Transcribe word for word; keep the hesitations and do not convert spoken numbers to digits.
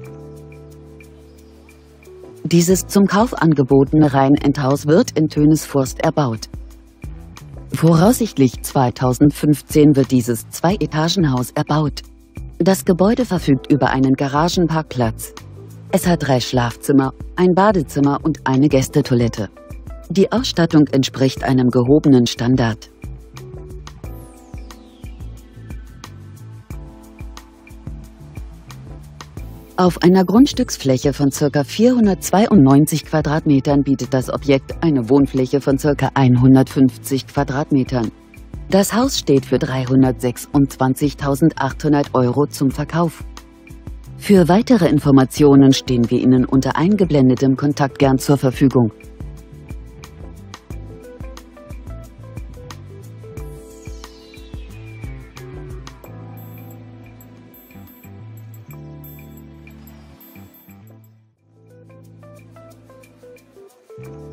Dieses zum Kauf angebotene Reihenendhaus wird in Tönisvorst erbaut. Voraussichtlich zweitausendfünfzehn wird dieses Zwei-Etagen-Haus erbaut. Das Gebäude verfügt über einen Garagenparkplatz. Es hat drei Schlafzimmer, ein Badezimmer und eine Gästetoilette. Die Ausstattung entspricht einem gehobenen Standard. Auf einer Grundstücksfläche von ca. vierhundertzweiundneunzig Quadratmetern bietet das Objekt eine Wohnfläche von ca. hundertfünfzig Quadratmetern. Das Haus steht für dreihundertsechsundzwanzigtausendachthundert Euro zum Verkauf. Für weitere Informationen stehen wir Ihnen unter eingeblendetem Kontakt gern zur Verfügung. you